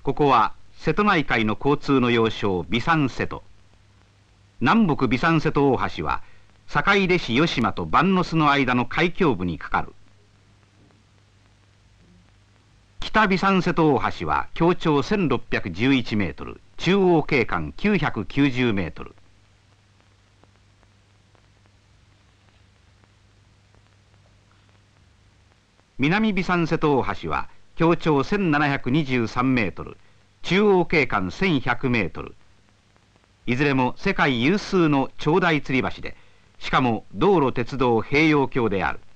ここは瀬戸内海の交通の要衝備山瀬戸。南北備山瀬戸大橋は坂出市吉島と万之須の間の海峡部にかかる。北備山瀬戸大橋は橋長1611メートル、中央景観990メートル。南備山瀬戸大橋は橋長1723メートル、中央景観1100メートル。いずれも世界有数の長大吊り橋で、しかも道路鉄道併用橋である。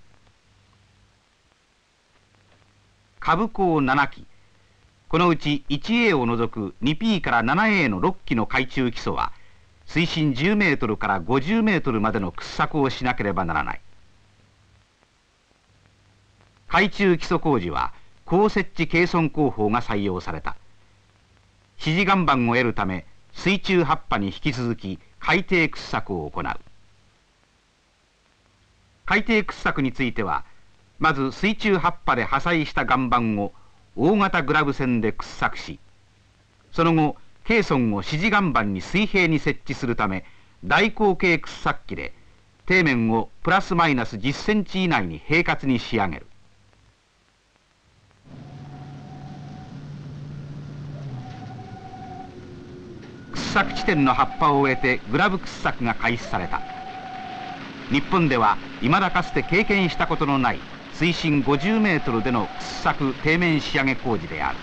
下部港7基、このうち 1A を除く 2P から 7A の6基の海中基礎は、水深10メートルから50メートルまでの掘削をしなければならない。海中基礎工事は高設置傾村工法が採用された。支持岩盤を得るため水中葉っぱに引き続き海底掘削を行う。海底掘削については、まず水中葉っぱで破砕した岩盤を大型グラブ船で掘削し、その後ケーソンを支持岩盤に水平に設置するため大口径掘削機で底面をプラスマイナス10センチ以内に平滑に仕上げる。掘削地点の葉っぱを植えてグラブ掘削が開始された。日本では未だかつて経験したことのない水深50メートルでの掘削底面仕上げ工事である。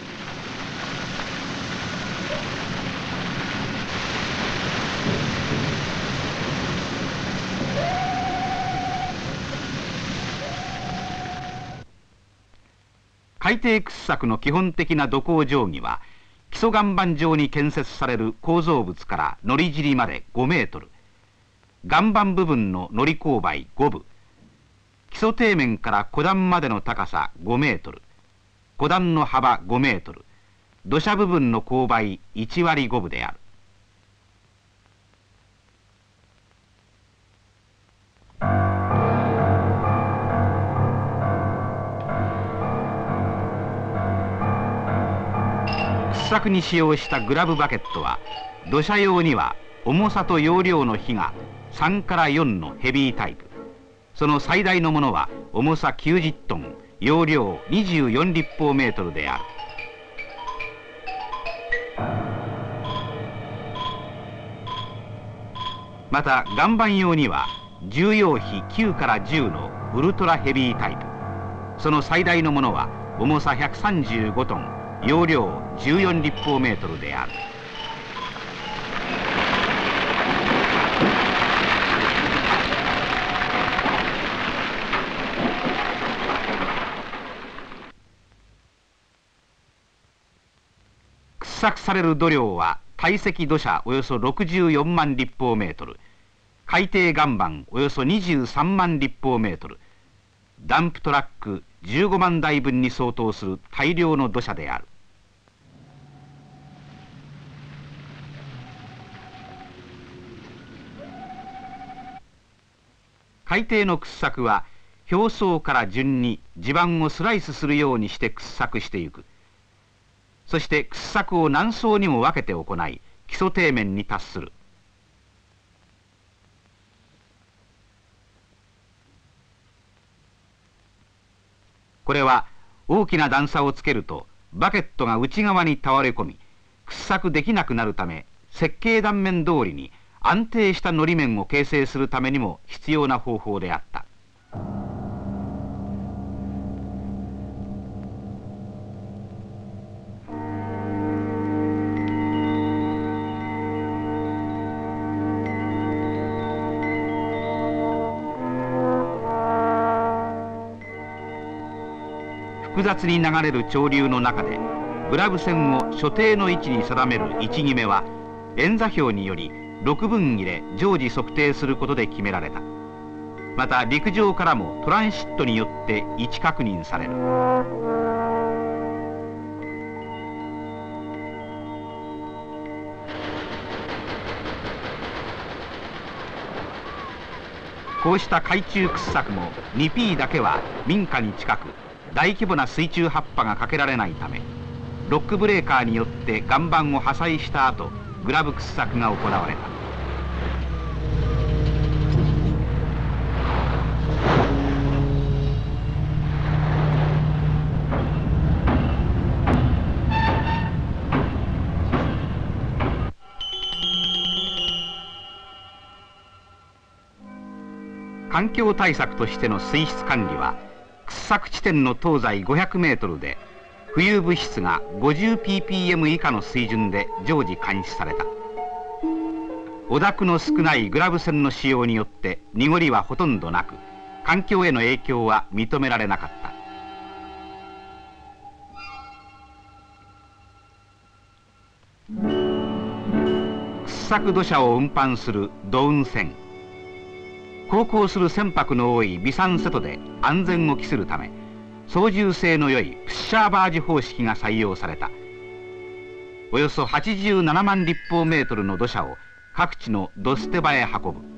海底掘削の基本的な土工定規は、基礎岩盤上に建設される構造物から乗り尻まで5メートル、岩盤部分の乗り勾配5部、基礎底面から湖段までの高さ5メートル、湖段の幅5メートル、土砂部分の勾配1割5分である。掘削に使用したグラブバケットは、土砂用には重さと容量の比が3から4のヘビータイプ。その最大のものは重さ90トン、容量24立方メートルである。また岩盤用には重要比9から10のウルトラヘビータイプ。その最大のものは重さ135トン、容量14立方メートルである。掘削される土量は堆積土砂およそ64万立方メートル、海底岩盤およそ23万立方メートル、ダンプトラック15万台分に相当する大量の土砂である。海底の掘削は表層から順に地盤をスライスするようにして掘削していく。そして掘削を何層にも分けて行い、基礎底面に達する。これは大きな段差をつけるとバケットが内側に倒れ込み、掘削できなくなるため、設計断面通りに安定したのり面を形成するためにも必要な方法であった。複雑に流れる潮流の中でグラブ線を所定の位置に定める位置決めは円座標により6分切れ常時測定することで決められた。また陸上からもトランシットによって位置確認される。こうした海中掘削も 2P だけは民家に近く大規模な水中葉っぱがかけられないため、 ロックブレーカーによって岩盤を破砕した後、グラブ掘削が行われた。環境対策としての水質管理は、掘削地点の東西500メートルで浮遊物質が 50ppm 以下の水準で常時監視された。汚濁の少ないグラブ線の使用によって濁りはほとんどなく、環境への影響は認められなかった。掘削土砂を運搬する土運船。航行する船舶の多い備産瀬戸で安全を期するため、操縦性の良いプッシャーバージ方式が採用された。およそ87万立方メートルの土砂を各地の土捨て場へ運ぶ。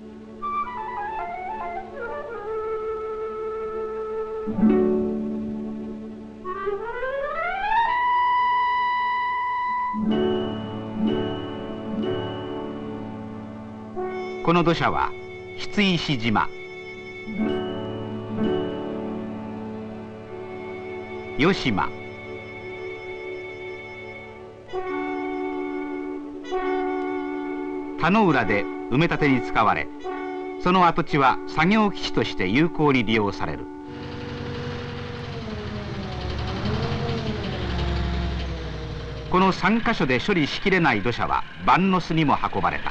この土砂は櫃石島、与島、田野浦で埋め立てに使われ、その跡地は作業基地として有効に利用される。この3カ所で処理しきれない土砂は万ノ巣にも運ばれた。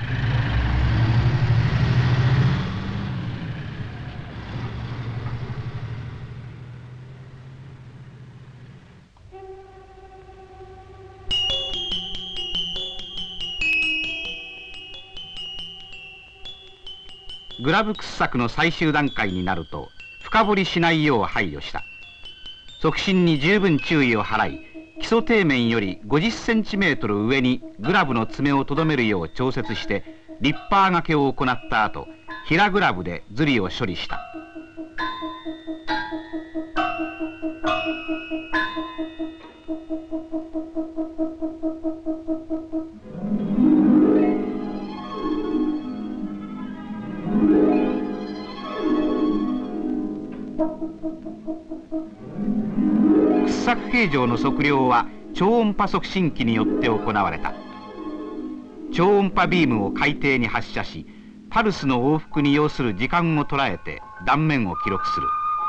グラブ掘削の最終段階になると深掘りしないよう配慮した。側進に十分注意を払い、基礎底面より50センチメートル上にグラブの爪をとどめるよう調節してリッパー掛けを行った後、平グラブでズリを処理した。掘削形状の測量は超音波測深機によって行われた。超音波ビームを海底に発射し、パルスの往復に要する時間を捉えて断面を記録する。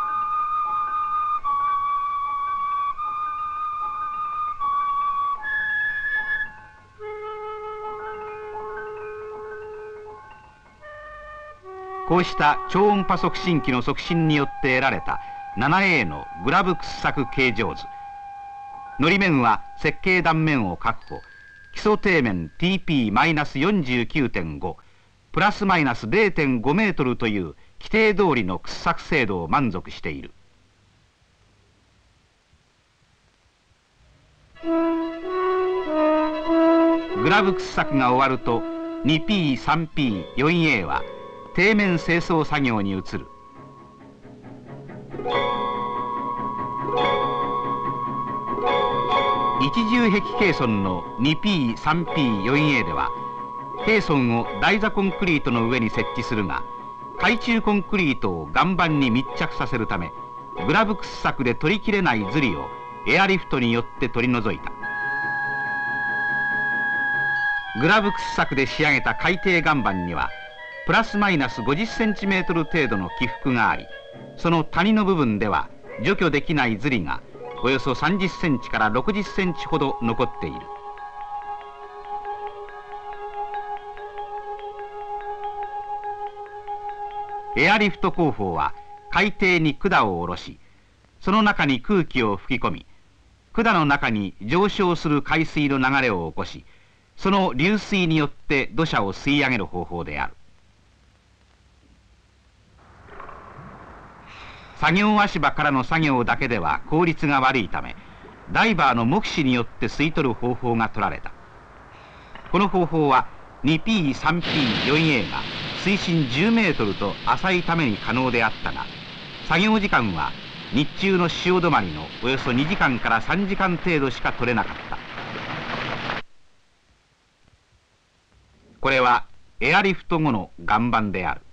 こうした超音波測深機の測深によって得られた 7A のグラブ掘削形状図。のり面は設計断面を確保、基礎底面 TP-49.5 プラスマイナス 0.5 メートルという規定通りの掘削精度を満足している。グラブ掘削が終わると 2P、3P、4A は底面清掃作業に移る。一重壁ケーソンの 2P、3P、4A ではケーソンを台座コンクリートの上に設置するが、海中コンクリートを岩盤に密着させるため、グラブ掘削で取りきれないズリをエアリフトによって取り除いた。グラブ掘削で仕上げた海底岩盤にはプラスマイナス50センチメートル程度の起伏があり、その谷の部分では除去できないズリがおよそ30センチから60センチほど残っている。エアリフト工法は海底に管を下ろし、その中に空気を吹き込み、管の中に上昇する海水の流れを起こし、その流水によって土砂を吸い上げる方法である。作業足場からの作業だけでは効率が悪いため、ダイバーの目視によって吸い取る方法が取られた。この方法は 2P、3P、4A が水深10メートルと浅いために可能であったが、作業時間は日中の潮止まりのおよそ2時間から3時間程度しか取れなかった。これはエアリフト後の岩盤である。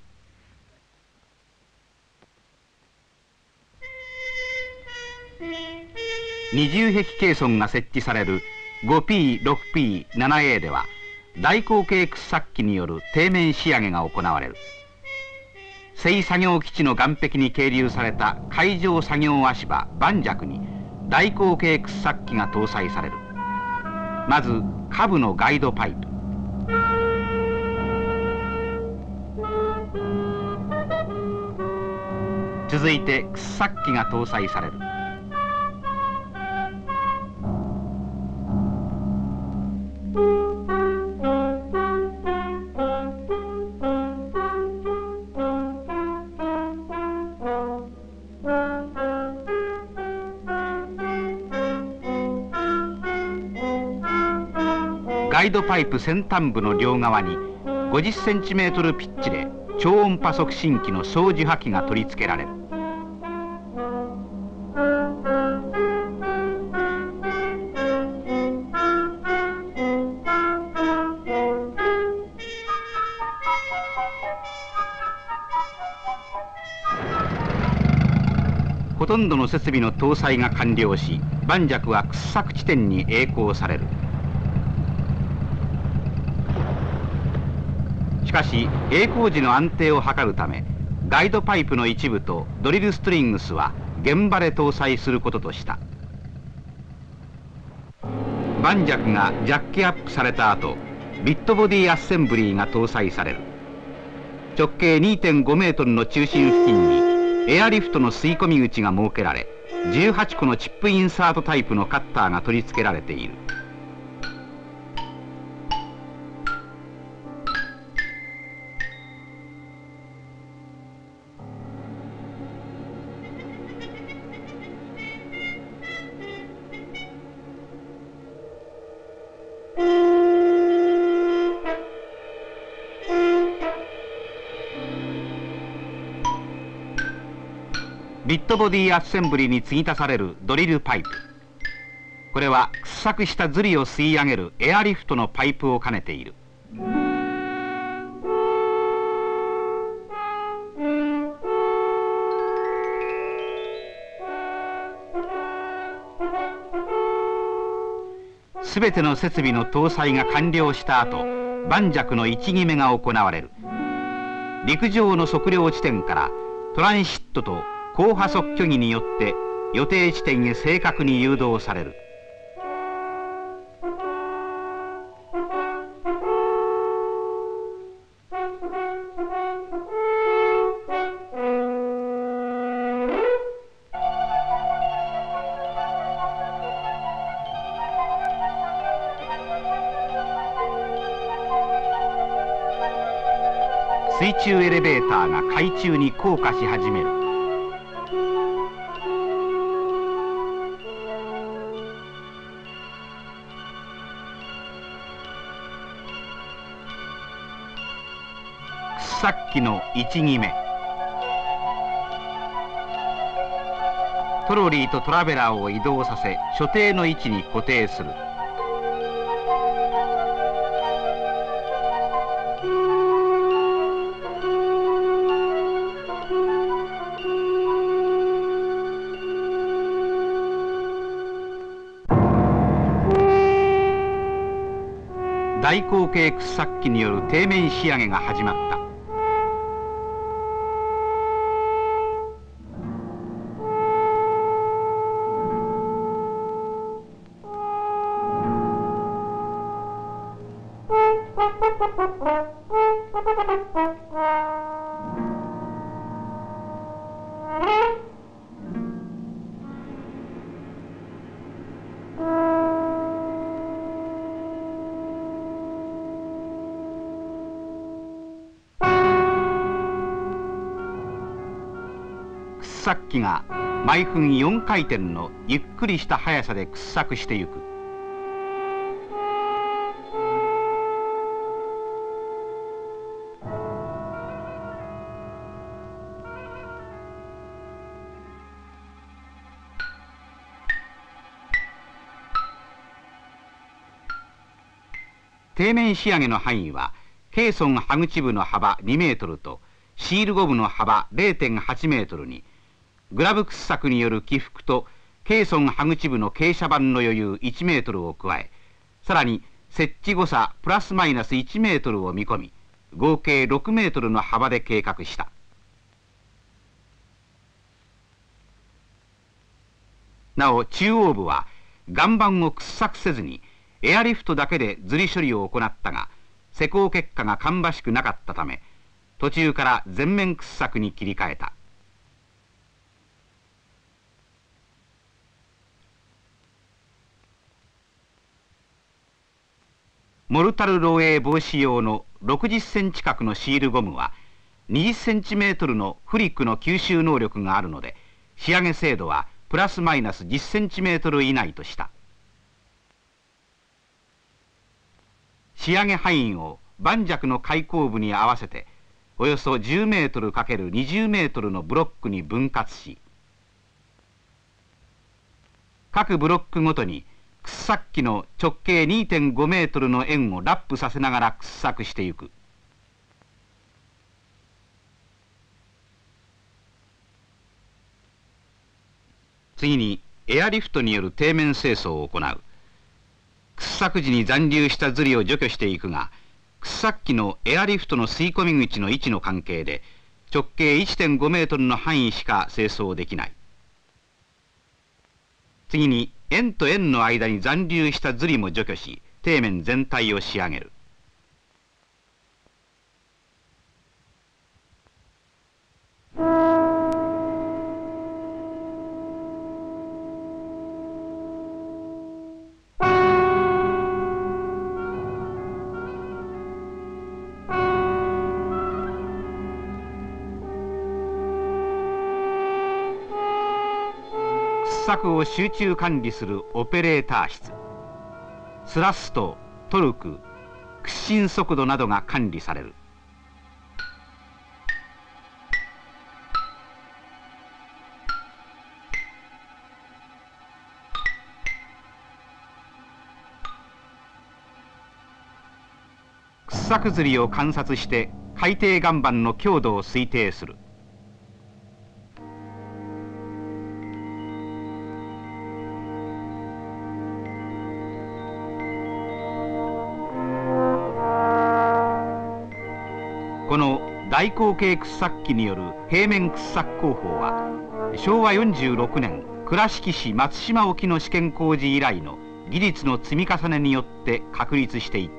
二重壁ケーソンが設置される 5P、6P、7A では大口径掘削機による底面仕上げが行われる。製作業基地の岸壁に係留された海上作業足場磐石に大口径掘削機が搭載される。まず下部のガイドパイプ、続いて掘削機が搭載される。ガイドパイプ先端部の両側に50センチメートルピッチで超音波促進機の送受波器が取り付けられる。ほとんどの設備の搭載が完了し、磐石は掘削地点に曳航される。しかし曳航時の安定を図るため、ガイドパイプの一部とドリルストリングスは現場で搭載することとした。磐石がジャッキアップされた後、ビットボディアッセンブリーが搭載される。直径 2.5 メートルの中心付近にエアリフトの吸い込み口が設けられ、18個のチップインサートタイプのカッターが取り付けられている。ビットボディアッセンブリに継ぎ足されるドリルパイプ。これは掘削したズリを吸い上げるエアリフトのパイプを兼ねている。すべての設備の搭載が完了した後、磐石の位置決めが行われる。陸上の測量地点からトランシットと高波速虚偽によって予定地点へ正確に誘導される。水中エレベーターが海中に降下し始める。掘削機の位置決め。トロリーとトラベラーを移動させ、所定の位置に固定する。大口径掘削機による底面仕上げが始まった。掘削機が毎分4回転のゆっくりした速さで掘削してゆく。 底面仕上げの範囲はケーソン歯口部の幅2メートルとシールゴムの幅 0.8 メートルに、グラブ掘削による起伏とケーソン歯口部の傾斜板の余裕1メートルを加え、さらに設置誤差プラスマイナス1メートルを見込み、合計6メートルの幅で計画した。なお中央部は岩盤を掘削せずにエアリフトだけでずり処理を行ったが、施工結果が芳しくなかったため、途中から全面掘削に切り替えた。モルタル漏洩防止用の60センチ角のシールゴムは20センチメートルのフリックの吸収能力があるので、仕上げ精度はプラスマイナス10センチメートル以内とした。仕上げ範囲を盤石の開口部に合わせておよそ10メートル ×20 メートルのブロックに分割し、各ブロックごとに掘削機の直径 2.5 メートルの円をラップさせながら掘削していく。次にエアリフトによる底面清掃を行う。掘削時に残留したずりを除去していくが、掘削機のエアリフトの吸い込み口の位置の関係で直径 1.5 メートルの範囲しか清掃できない。次に円と円の間に残留したずりも除去し、底面全体を仕上げる。掘削を集中管理するオペレーター室。スラスト、トルク、屈伸速度などが管理される。掘削ずりを観察して海底岩盤の強度を推定する。この大口径掘削機による平面掘削工法は昭和46年倉敷市松島沖の試験工事以来の技術の積み重ねによって確立していった。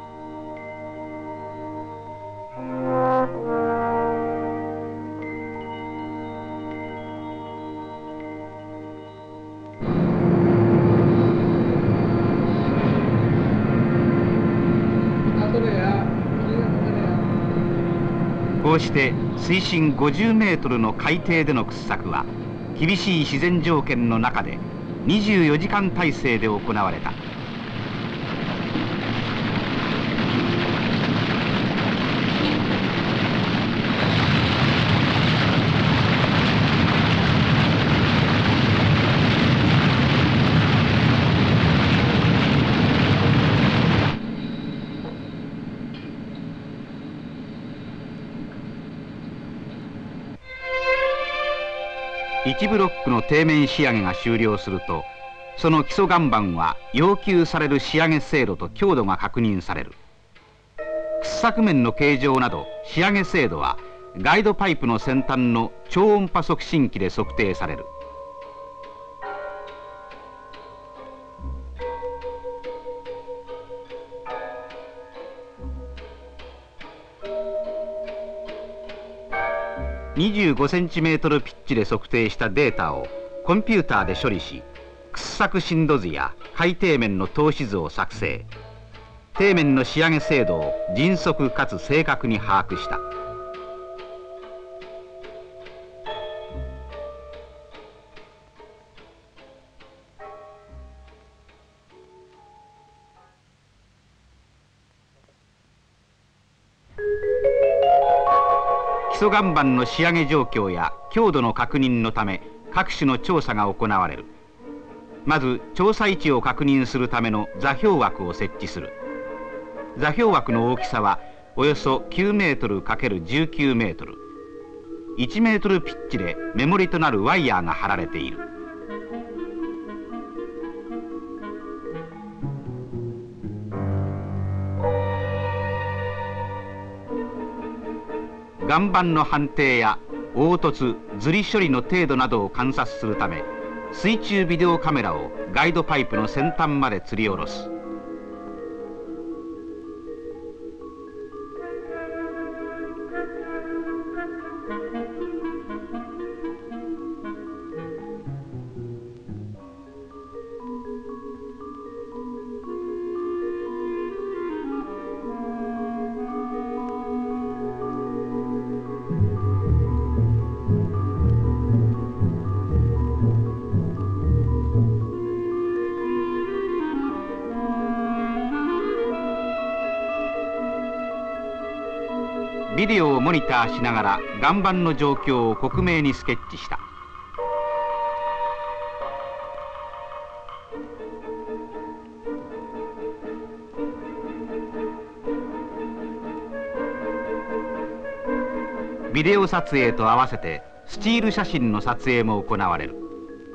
こうして水深50メートルの海底での掘削は厳しい自然条件の中で24時間体制で行われた。1ブロックの底面仕上げが終了すると、その基礎岩盤は要求される仕上げ精度と強度が確認される。掘削面の形状など仕上げ精度はガイドパイプの先端の超音波測深機で測定される。25センチメートルピッチで測定したデータをコンピューターで処理し、掘削深度図や海底面の透視図を作成。底面の仕上げ精度を迅速かつ正確に把握した。基礎岩盤の仕上げ状況や強度の確認のため各種の調査が行われる。まず調査位置を確認するための座標枠を設置する。 座標枠の大きさはおよそ9メートル ×19 メートル、1メートルピッチで目盛りとなるワイヤーが張られている。岩盤の判定や凹凸、ずり処理の程度などを観察するため、水中ビデオカメラをガイドパイプの先端まで吊り下ろす。ビデオをモニターしながら岩盤の状況を克明にスケッチした。ビデオ撮影と合わせてスチール写真の撮影も行われる。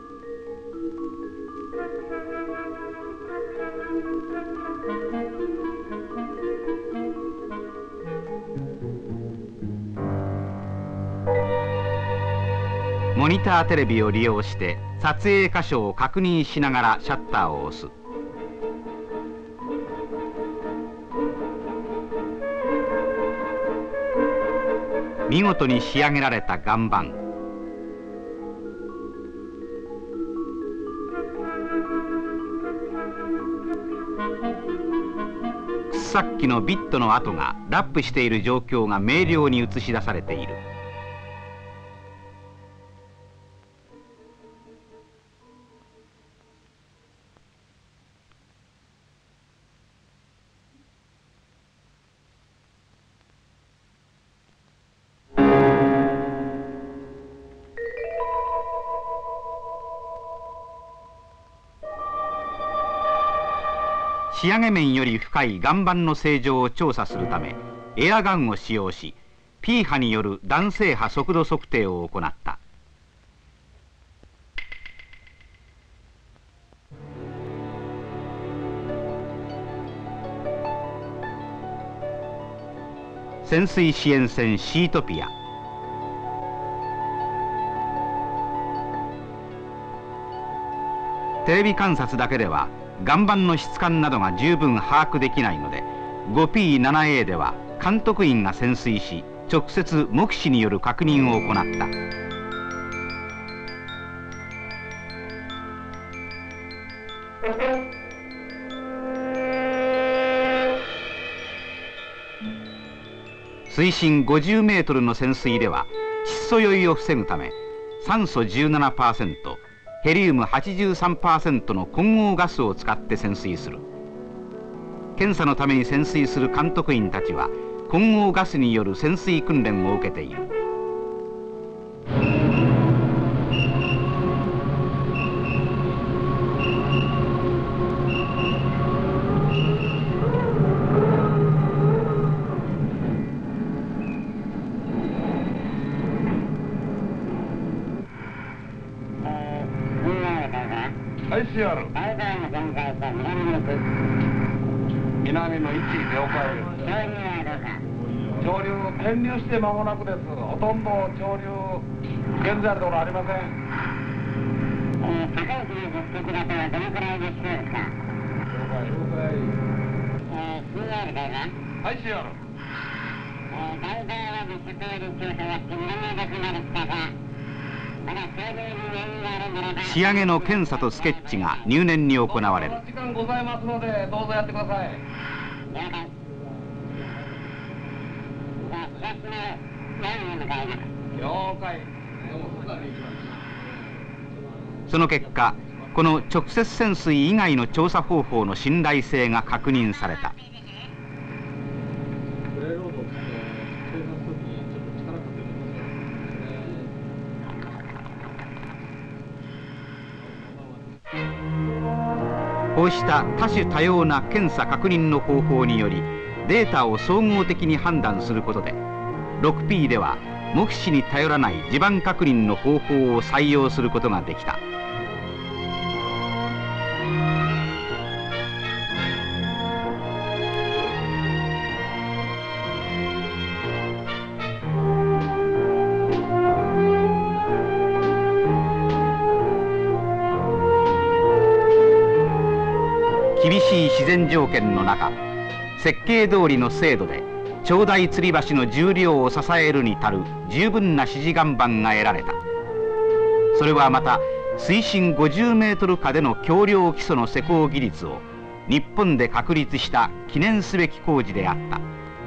モニターテレビを利用して撮影箇所を確認しながらシャッターを押す。見事に仕上げられた岩盤。掘削機のビットの跡がラップしている状況が明瞭に映し出されている。仕上げ面より深い岩盤の形状を調査するためエアガンを使用し P 波による弾性波速度測定を行った。潜水支援船シートピア。テレビ観察だけでは岩盤の質感などが十分把握できないので 5P7A では監督員が潜水し直接目視による確認を行った。水深50メートルの潜水では窒素酔いを防ぐため酸素 17%、ヘリウム 83% の混合ガスを使って潜水する。検査のために潜水する監督員たちは混合ガスによる潜水訓練を受けている。 はい、CR。南の位置了解です。潮流転流して間もなくです。ほとんど潮流現在のところありません。 高い位置の実績だとはどのくらいでしょうか。 了解了解。 CR だが。 はい、CR。 大体は物質より調査は何年でなるかが。 仕上げの検査とスケッチが入念に行われる。 時間ございますのでどうぞやってください。了解。 その結果この直接潜水以外の調査方法の信頼性が確認された。こうした多種多様な検査確認の方法によりデータを総合的に判断することで 6P では目視に頼らない地盤確認の方法を採用することができた。厳しい自然条件の中、設計通りの精度で長大吊り橋の重量を支えるに足る十分な支持岩盤が得られた。それはまた水深50メートル下での橋梁基礎の施工技術を日本で確立した記念すべき工事であった。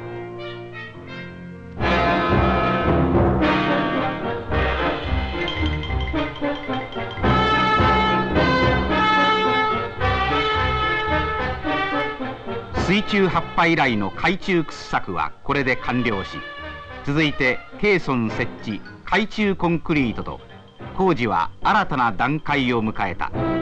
水中発破以来の海中掘削はこれで完了し、続いてケーソン設置、海中コンクリートと工事は新たな段階を迎えた。